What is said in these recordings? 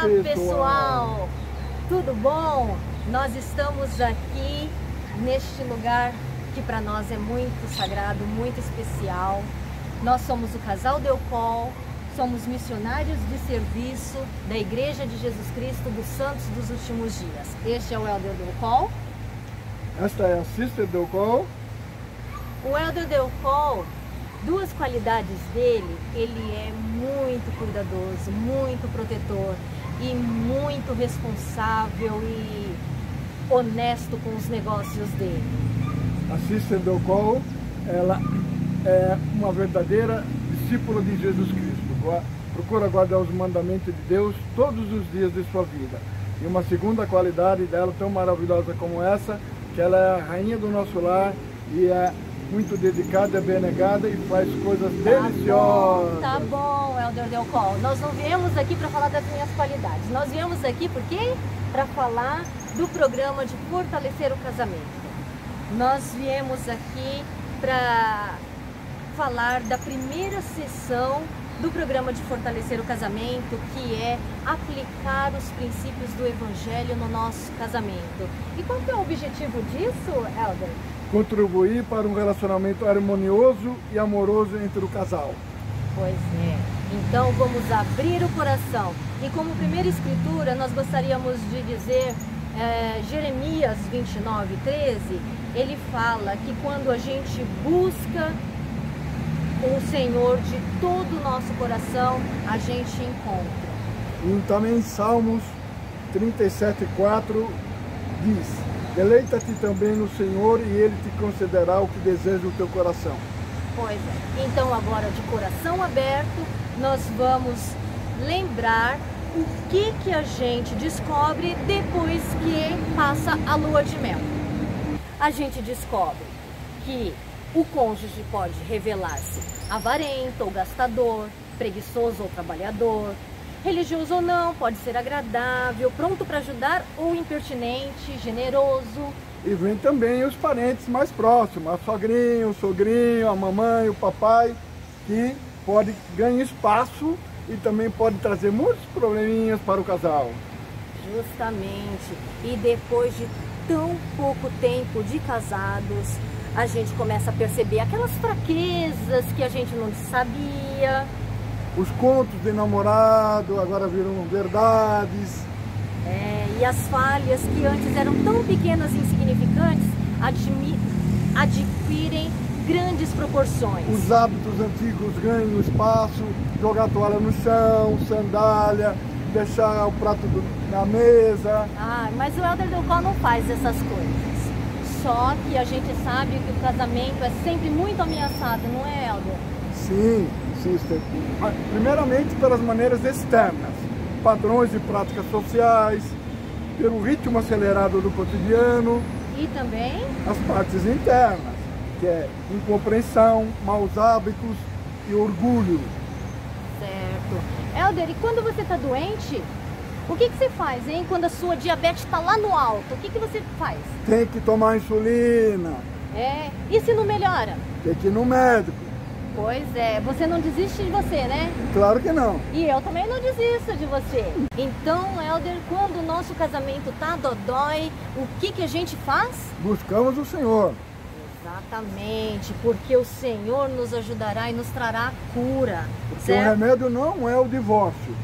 Olá, pessoal! Tudo bom? Nós estamos aqui neste lugar que para nós é muito sagrado, muito especial. Nós somos o Casal Delcol, somos missionários de serviço da Igreja de Jesus Cristo dos Santos dos Últimos Dias. Este é o Elder Delcol. Esta é a Sister Delcol. O Elder Delcol, duas qualidades dele: ele é muito cuidadoso, muito protetor e muito responsável e honesto com os negócios dele. A Sister Delcol, ela é uma verdadeira discípula de Jesus Cristo. Procura guardar os mandamentos de Deus todos os dias de sua vida. E uma segunda qualidade dela, tão maravilhosa como essa, que ela é a rainha do nosso lar e é muito dedicada, abnegada e faz coisas deliciosas. Tá bom, Elder Delcol. Nós não viemos aqui para falar das minhas qualidades. Nós viemos aqui por quê? Para falar do programa de fortalecer o casamento. Nós viemos aqui para falar da primeira sessão do programa de fortalecer o casamento, que é aplicar os princípios do Evangelho no nosso casamento. E qual que é o objetivo disso, Elder? Contribuir para um relacionamento harmonioso e amoroso entre o casal. Pois é. Então vamos abrir o coração. E como primeira escritura, nós gostaríamos de dizer Jeremias 29:13, ele fala que quando a gente busca o Senhor de todo o nosso coração, a gente encontra. E também Salmos 37:4 diz: deleita-te também no Senhor e Ele te concederá o que deseja o teu coração. Pois é. Então agora, de coração aberto, nós vamos lembrar o que a gente descobre depois que passa a lua de mel. A gente descobre que o cônjuge pode revelar-se avarento ou gastador, preguiçoso ou trabalhador, religioso ou não, pode ser agradável, pronto para ajudar ou impertinente, generoso. E vem também os parentes mais próximos, a sogrinha, o sogrinho, a mamãe, o papai, que pode ganhar espaço e também pode trazer muitos probleminhas para o casal. Justamente. E depois de tão pouco tempo de casados, a gente começa a perceber aquelas fraquezas que a gente não sabia. Os contos de namorado agora viram verdades. E as falhas que antes eram tão pequenas e insignificantes adquirem grandes proporções. Os hábitos antigos ganham espaço, jogar a toalha no chão, sandália, deixar o prato na mesa. Mas o Elder Delcol não faz essas coisas. Só que a gente sabe que o casamento é sempre muito ameaçado, não é, Elder? Sim, sister. Primeiramente pelas maneiras externas, padrões e práticas sociais, pelo ritmo acelerado do cotidiano. E também as partes internas, que é incompreensão, maus hábitos e orgulho. Certo. Elder, e quando você está doente, o que você faz, hein? Quando a sua diabetes está lá no alto, o que você faz? Tem que tomar insulina. E se não melhora? Tem que ir no médico. Pois é, você não desiste de você, né? Claro que não. E eu também não desisto de você. Então, Elder, quando o nosso casamento tá dodói, o que a gente faz? Buscamos o Senhor. Exatamente, porque o Senhor nos ajudará e nos trará a cura. Porque certo? O remédio não é o divórcio.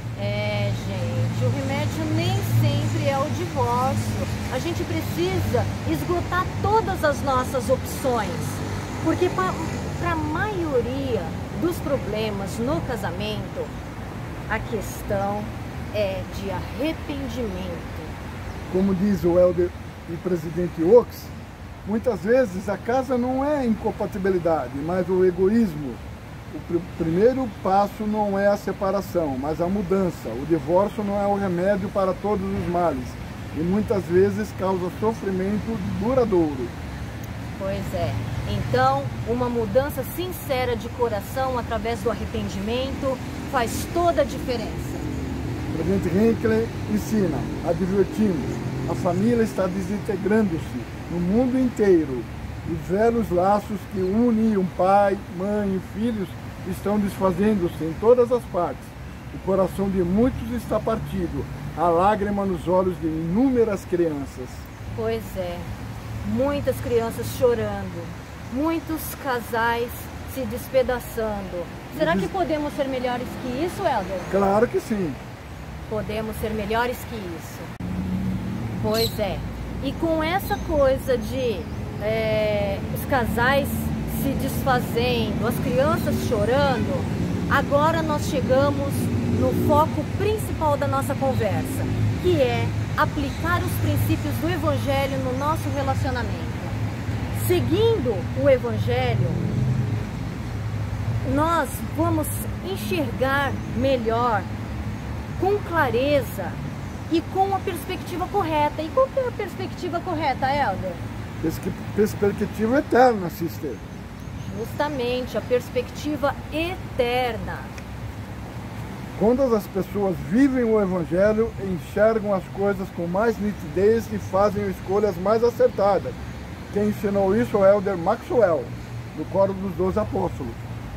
Gente, o remédio nem sempre é o divórcio. A gente precisa esgotar todas as nossas opções, porque para a maioria dos problemas no casamento, a questão é de arrependimento. Como diz o Elder e presidente Oaks, muitas vezes a casa não é incompatibilidade, mas o egoísmo. O primeiro passo não é a separação, mas a mudança. O divórcio não é o remédio para todos os males e muitas vezes causa sofrimento duradouro. Pois é. Então, uma mudança sincera de coração através do arrependimento faz toda a diferença. O presidente Hinckley ensina, advertimos, a família está desintegrando-se no mundo inteiro. Os velhos laços que uniam pai, mãe e filhos estão desfazendo-se em todas as partes. O coração de muitos está partido, há lágrima nos olhos de inúmeras crianças. Pois é, muitas crianças chorando, muitos casais se despedaçando. Será que podemos ser melhores que isso, Helder? Claro que sim. Podemos ser melhores que isso. Pois é. E com essa coisa de os casais se desfazendo, as crianças chorando, agora nós chegamos no foco principal da nossa conversa, que é aplicar os princípios do Evangelho no nosso relacionamento. Seguindo o Evangelho, nós vamos enxergar melhor, com clareza e com a perspectiva correta. E qual que é a perspectiva correta, Helder? Perspectiva eterna, sister. Justamente, a perspectiva eterna. Quando as pessoas vivem o Evangelho, enxergam as coisas com mais nitidez e fazem escolhas mais acertadas. Quem ensinou isso é o Elder Maxwell, do Coro dos 12 Apóstolos.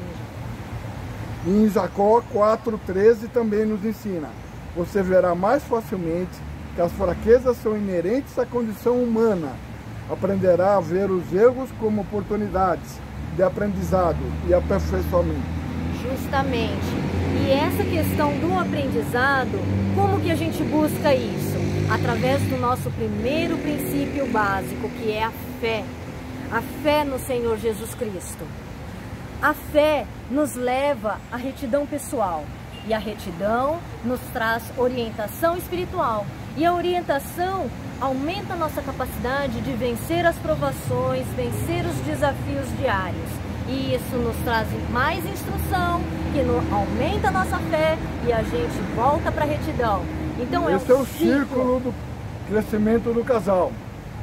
Em Jacó 4,13 também nos ensina: você verá mais facilmente que as fraquezas são inerentes à condição humana. Aprenderá a ver os erros como oportunidades de aprendizado e aperfeiçoamento. Justamente. E essa questão do aprendizado, como que a gente busca isso? Através do nosso primeiro princípio básico, que é a fé. A fé no Senhor Jesus Cristo. A fé nos leva à retidão pessoal. E a retidão nos traz orientação espiritual. E a orientação aumenta a nossa capacidade de vencer as provações, vencer os desafios diários. E isso nos traz mais instrução, que aumenta a nossa fé e a gente volta para a retidão. Então esse é o círculo do crescimento do casal.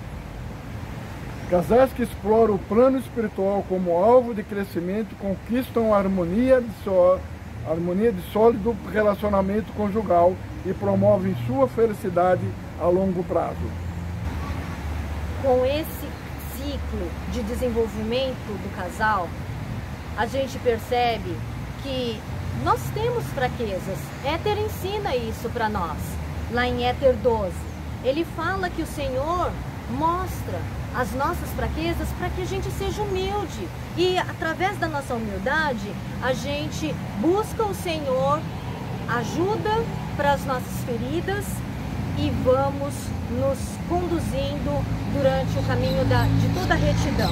Casais que exploram o plano espiritual como alvo de crescimento conquistam a harmonia de sólido relacionamento conjugal e promovem sua felicidade a longo prazo. Com esse ciclo de desenvolvimento do casal, a gente percebe que nós temos fraquezas. Éter ensina isso para nós, lá em Éter 12. Ele fala que o Senhor mostra as nossas fraquezas para que a gente seja humilde. E através da nossa humildade, a gente busca o Senhor, ajuda para as nossas feridas e vamos nos conduzindo durante o caminho de toda a retidão.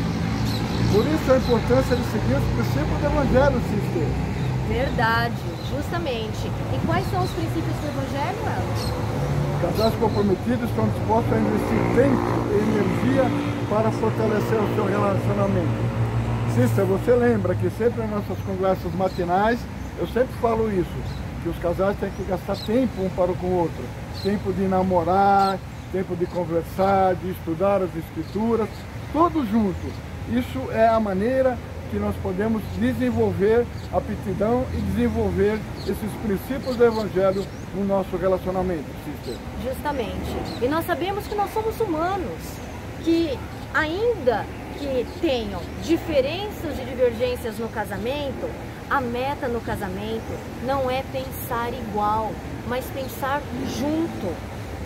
Por isso a importância de seguir os princípios do Evangelho, sister. Verdade, justamente. E quais são os princípios do Evangelho, Ela? Casais comprometidos estão dispostos a investir tempo e energia para fortalecer o seu relacionamento. Sister, você lembra que sempre nas nossas conversas matinais, eu sempre falo isso, que os casais têm que gastar tempo um para com o outro. Tempo de namorar, tempo de conversar, de estudar as escrituras, todos juntos. Isso é a maneira que nós podemos desenvolver a aptidão e desenvolver esses princípios do Evangelho no nosso relacionamento, sister. Justamente. E nós sabemos que nós somos humanos, que ainda que tenham diferenças e divergências no casamento, a meta no casamento não é pensar igual, mas pensar junto.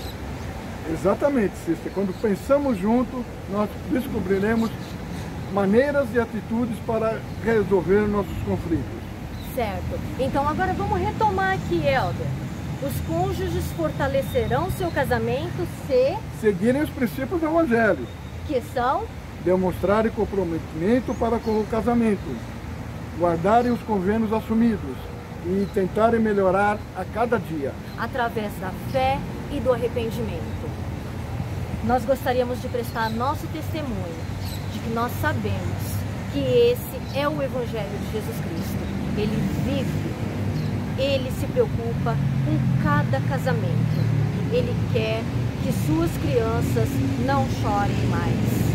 Exatamente, sister. Quando pensamos junto, nós descobriremos maneiras e atitudes para resolver nossos conflitos. Certo. Então agora vamos retomar aqui, Helder. Os cônjuges fortalecerão seu casamento se seguirem os princípios do Evangelho, que são demonstrarem comprometimento para com o casamento, guardarem os convênios assumidos e tentarem melhorar a cada dia através da fé e do arrependimento. Nós gostaríamos de prestar nosso testemunho de que nós sabemos que esse é o Evangelho de Jesus Cristo. Ele vive, ele se preocupa com cada casamento. Ele quer que suas crianças não chorem mais.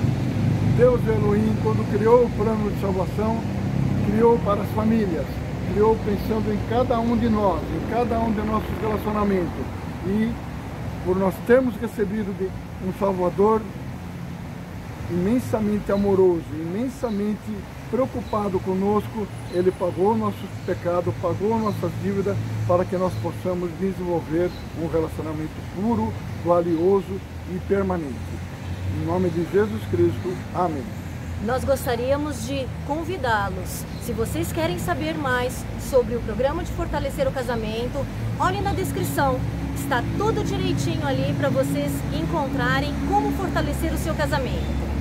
Deus Elohim, quando criou o plano de salvação, criou para as famílias, criou pensando em cada um de nós, em cada um de nossos relacionamentos. E por nós termos recebido de um Salvador imensamente amoroso, imensamente preocupado conosco, Ele pagou nossos pecados, pagou nossas dívidas, para que nós possamos desenvolver um relacionamento puro, valioso e permanente. Em nome de Jesus Cristo, amém. Nós gostaríamos de convidá-los, se vocês querem saber mais sobre o programa de fortalecer o casamento, olhem na descrição, está tudo direitinho ali para vocês encontrarem como fortalecer o seu casamento.